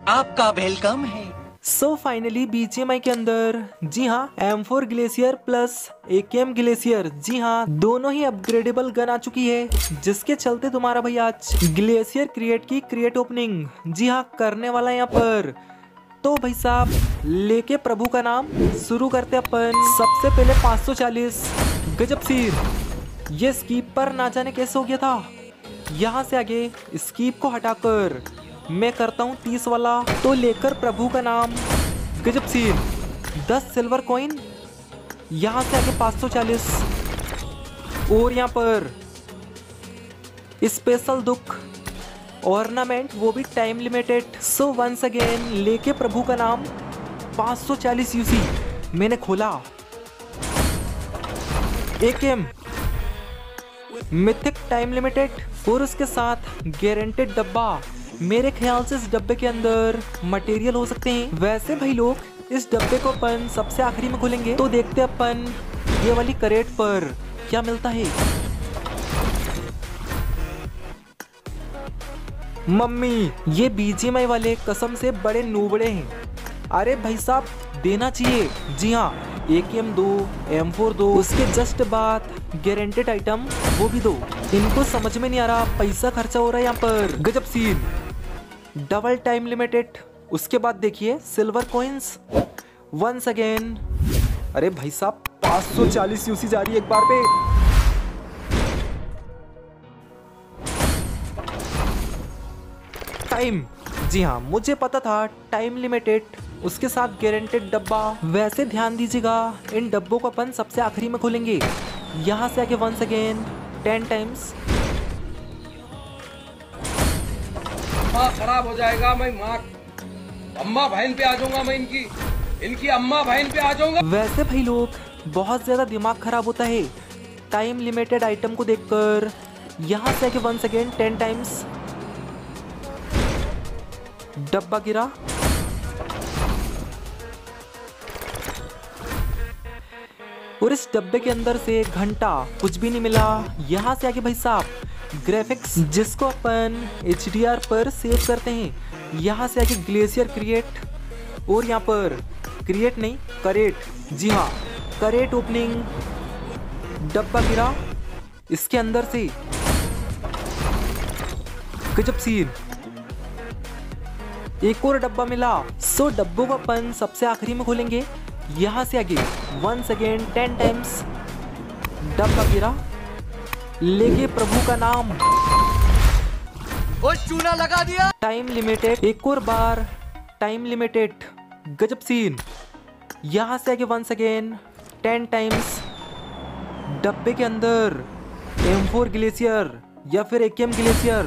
आपका वेलकम है। So finally BGMI के अंदर जी हाँ M4 glacier plus AKM glacier, जी हाँ दोनों ही अपग्रेडेबल गन आ चुकी है, जिसके चलते तुम्हारा भाई आज ग्लेशियर क्रिएट की क्रिएट ओपनिंग जी हाँ करने वाला है यहाँ पर। तो भाई साहब लेके प्रभु का नाम शुरू करते अपन। सबसे पहले 540 गजब सीन। ये स्कीप पर ना जाने कैसे हो गया था। यहाँ से आगे स्कीप को हटाकर मैं करता हूँ 30 वाला। तो लेकर प्रभु का नाम गजब सीन। 10 silver coin. यहाँ से आगे 540 और यहाँ पर स्पेशल दुख ऑर्नामेंट, वो भी time limited. So once again लेके प्रभु का नाम 540 यूसी मैंने खोला। AKM मिथिक टाइम लिमिटेड और उसके साथ गारंटेड डब्बा। मेरे ख्याल से इस डब्बे के अंदर मटेरियल हो सकते हैं। वैसे भाई लोग इस डब्बे को अपन सबसे आखिरी में खोलेंगे, तो देखते हैं अपन ये वाली करेट पर क्या मिलता है। मम्मी ये बीजीएमआई वाले कसम से बड़े नूबड़े हैं। अरे भाई साहब देना चाहिए। जी हाँ AKM 2 M4 2, उसके जस्ट बाद गारंटेड आइटम वो भी दो। इनको समझ में नहीं आ रहा पैसा खर्चा हो रहा है यहाँ पर। गजब सीन। Double time limited. उसके बाद देखिए सिल्वर कॉइन्स वंस अगेन। अरे भाई साहब 540 यूसी जा रही है एक बार पे। टाइम, जी हाँ मुझे पता था टाइम लिमिटेड उसके साथ गारंटेड डब्बा। वैसे ध्यान दीजिएगा इन डब्बों को अपन सबसे आखिरी में खोलेंगे। यहाँ से आगे वंस अगेन 10 टाइम्स। माँ खराब हो जाएगा। मैं माँ अम्मा बहन पे आ जाऊंगा। मैं इनकी अम्मा बहन पे आ जाऊंगा। वैसे भाई लोग बहुत ज्यादा दिमाग खराब होता है टाइम लिमिटेड आइटम को देखकर। यहाँ से आगे वंस अगेन 10 टाइम्स। डब्बा गिरा। और इस डब्बे के अंदर से घंटा कुछ भी नहीं मिला। यहाँ से आगे भाई साहब ग्राफिक्स, जिसको अपन HDR पर सेव करते हैं। यहाँ से आगे ग्लेशियर क्रिएट और यहाँ पर क्रिएट नहीं करेट, जी हाँ करेट ओपनिंग। डब्बा गिरा इसके अंदर से। गजब सीन। एक और डब्बा मिला। सो डब्बों को अपन सबसे आखिरी में खोलेंगे। यहाँ से आगे वंस अगेन 10 टाइम्स। डब्बा गिरा लेके प्रभु का नाम। वो चूना लगा दिया। टाइम लिमिटेड एक और बार टाइम लिमिटेड। गजब सीन। यहाँ से आगे वंस अगेन 10 टाइम्स। डब्बे के अंदर M4 ग्लेशियर या फिर AKM ग्लेशियर।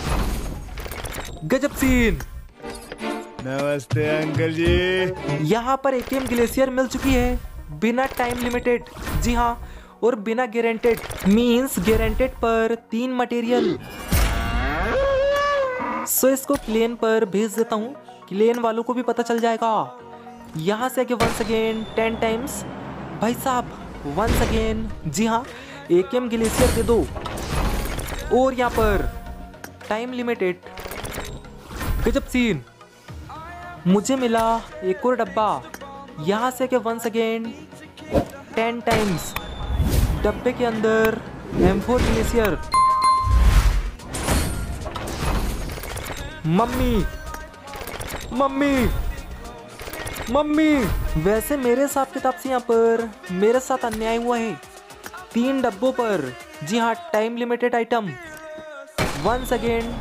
गजब सीन। नमस्ते अंकल जी। यहाँ पर AKM ग्लेशियर मिल चुकी है बिना टाइम लिमिटेड, जी हाँ और बिना गारंटेड। मींस गारंटेड पर 3 मटेरियल। सो इसको प्लेन पर भेज देता हूँ, प्लेन वालों को भी पता चल जाएगा। यहाँ से आगे वंस अगेन 10 टाइम्स। भाई साहब वंस अगेन, जी हाँ AKM ग्लेशियर दे दो। और यहाँ पर टाइम लिमिटेड। गजब सीन। मुझे मिला एक और डब्बा। यहाँ से के वंस अगेन 10 टाइम्स। डब्बे के अंदर M4 glacier. Mummy mummy mummy. वैसे मेरे हिसाब किताब से यहाँ पर मेरे साथ अन्याय हुआ है। 3 डब्बों पर, जी हाँ time limited item. Once again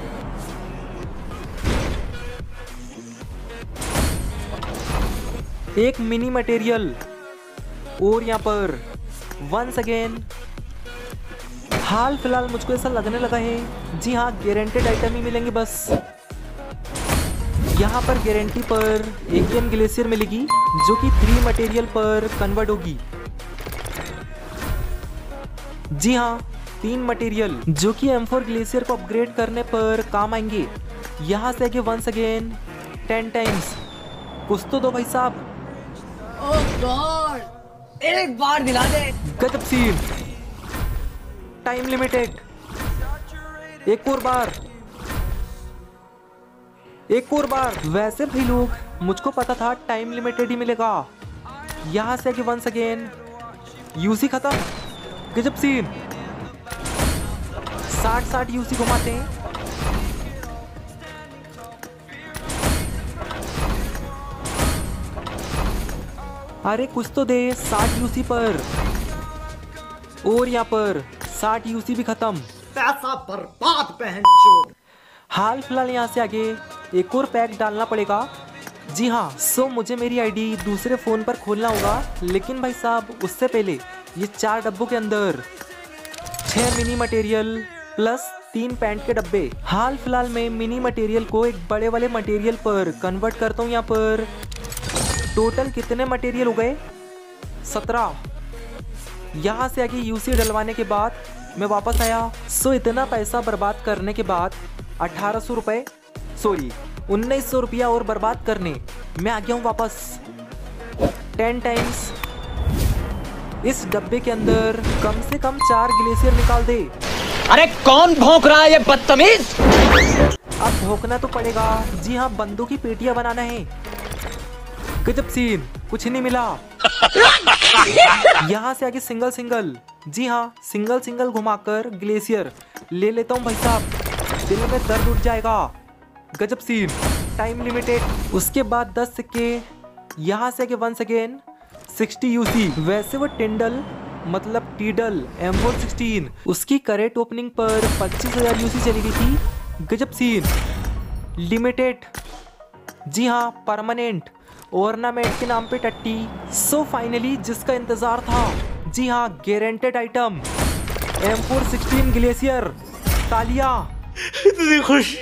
एक मिनी मटेरियल। और यहाँ पर वंस अगेन हाल फिलहाल मुझको ऐसा लगने लगा है, जी हाँ गारंटेड आइटम ही मिलेंगे बस। यहाँ पर गारंटी पर AKM ग्लेशियर मिलेगी, जो कि 3 मटेरियल पर कन्वर्ट होगी। जी हाँ 3 मटेरियल जो कि M4 ग्लेशियर को अपग्रेड करने पर काम आएंगे। यहाँ से आगे वंस अगेन 10 टाइम्स। कुछ तो दो भाई साहब। ओह गॉड, एक बार दिला दे। गजब सीन। टाइम लिमिटेड एक और बार। एक और बार। वैसे भाई लोग मुझको पता था टाइम लिमिटेड ही मिलेगा। यहाँ से आगे वंस अगेन यूसी खत्म। गजब सीन। 60 यूसी घुमाते हैं। अरे कुछ तो दे। 60 यूसी पर और यहाँ पर 60 यूसी भी खत्म। पैसा बर्बाद पहन। हाल फिलहाल यहाँ से आगे एक और पैक डालना पड़ेगा। जी हाँ, सो मुझे मेरी आईडी दूसरे फ़ोन पर खोलना होगा। लेकिन भाई साहब उससे पहले ये 4 डब्बों के अंदर 6 मिनी मटेरियल प्लस 3 पैंट के डब्बे। हाल फिलहाल में मिनी मटेरियल को एक बड़े वाले मटेरियल पर कन्वर्ट करता हूँ। यहाँ पर टोटल कितने मटेरियल हो गए? 17। यहाँ से आगे यूसी डलवाने के बाद मैं वापस आया। सो इतना पैसा बर्बाद करने के बाद 1800 रुपये, सॉरी 1900 रुपया और बर्बाद करने मैं आ गया हूँ वापस। 10 टाइम्स इस डब्बे के अंदर कम से कम 4 ग्लेशियर निकाल दे। अरे कौन भौंक रहा है ये बदतमीज? अब भौंकना तो पड़ेगा। जी हाँ, बंदों की पेटियां बनाना है। गजब सीन। कुछ नहीं मिला। यहाँ से आगे सिंगल। जी हाँ, सिंगल घुमाकर ग्लेशियर ले लेता हूँ भाई साहब। दिल में दर्द उठ जाएगा। गजब सीन। Time limited. उसके बाद 10 सिक्के। यहाँ से आगे वंस अगेन 60 यूसी। वैसे वो टिंडल मतलब टीडल M416 उसकी करेक्ट ओपनिंग पर 25,000 यूसी चली गई थी। गजब सीन। लिमिटेड। जी हाँ, परमानेंट ऑर्नामेंट के नाम पे टट्टी। सो फाइनली जिसका इंतजार था, जी हाँ, गारंटेड आइटम M416 ग्लेशियर। तालिया। इतनी खुशी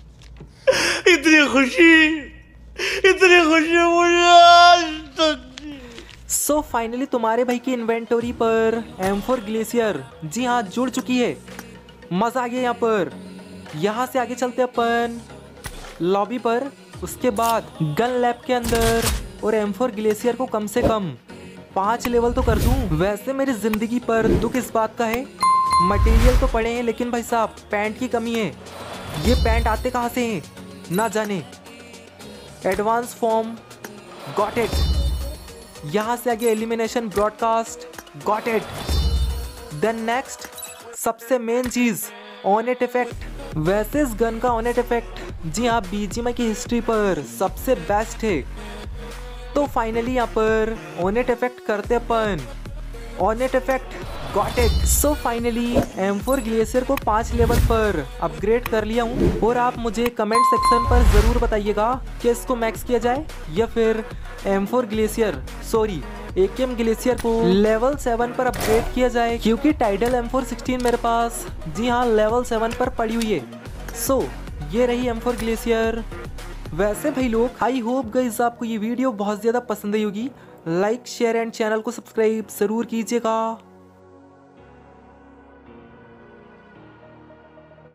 मुझे आज तक। सो फाइनली तुम्हारे भाई की इन्वेंटरी पर M4 ग्लेशियर जी हाँ जुड़ चुकी है। मजा आ गया यहाँ पर। यहाँ से आगे चलते अपन लॉबी पर। उसके बाद गन लैब के अंदर और M4 ग्लेशियर को कम से कम 5 लेवल तो कर दूं। वैसे मेरी जिंदगी पर दुख इस बात का है, मटेरियल तो पड़े हैं लेकिन भाई साहब पैंट की कमी है। ये पैंट आते कहाँ से हैं ना जाने। Advance form got it. यहाँ से आगे elimination broadcast got it. Then next सबसे मेन चीज ऑनेट इफेक्ट। वैसे इस गन का ऑनेट इफेक्ट जी हाँ बीजीएमआई की हिस्ट्री पर सबसे बेस्ट है। तो फाइनली यहाँ पर ऑनेट इफेक्ट करते अपन। ऑनेट effect got it. So finally M4 glacier को 5 लेवल पर अपग्रेड कर लिया हूँ। और आप मुझे कमेंट सेक्शन पर ज़रूर बताइएगा कि इसको मैक्स किया जाए या फिर M4 glacier sorry AKM glacier को लेवल 7 पर अपग्रेड किया जाए, क्योंकि टाइडल M416 मेरे पास जी हाँ लेवल 7 पर पड़ी हुई है। सो ये रही M4 ग्लेशियर। वैसे भाई लोग आई होप गाइस आपको ये वीडियो बहुत ज़्यादा पसंद आई होगी। लाइक शेयर एंड चैनल को सब्सक्राइब ज़रूर कीजिएगा।